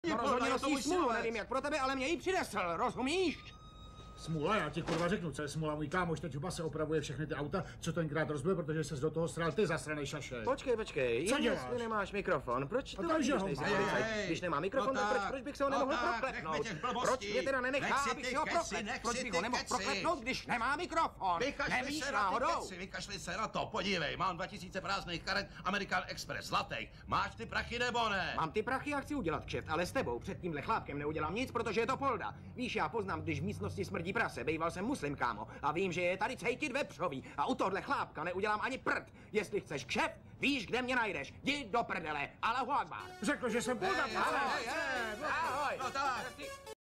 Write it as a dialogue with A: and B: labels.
A: No rozhodně nosíš smůlu, nevím jak pro tebe, ale mě ji přinesl, rozumíš?
B: Smůla, já ti kurva řeknu, co je smůla. Můj kámoš teď v base opravuje všechny ty auta, co tenkrát rozbil, protože ses do toho sral ty zasranej šaše.
A: Počkej,
B: co děláš?
A: Jestli nemáš mikrofon, proč to
B: takže ho
A: když nemá mikrofon, tak proč bych se ho nemohl prokletnout? Proč mě teda nenechá, abych si ho proklet? Proč bych ho nemohl prokletnout, když nemá mikrofon? Nevíš náhodou?
C: Vykašli se na to, podívej, mám 2000 prázdných karet American Express, zlatých. Máš ty prachy nebo ne?
A: Mám ty prachy a chci udělat kšeft, ale s tebou před tímhle chlápkem neudělám nic, protože je to polda. Víš, já poznám, když v místnosti smrdí prase, bejval jsem muslim, kámo, a vím, že je tady cejtit vepřový a u tohle chlápka neudělám ani prd. Jestli chceš kšeft, víš, kde mě najdeš. Jdi do prdele, Allahu akbar.
B: Řekl, že jsem polda.
A: Ahoj.
C: No tak.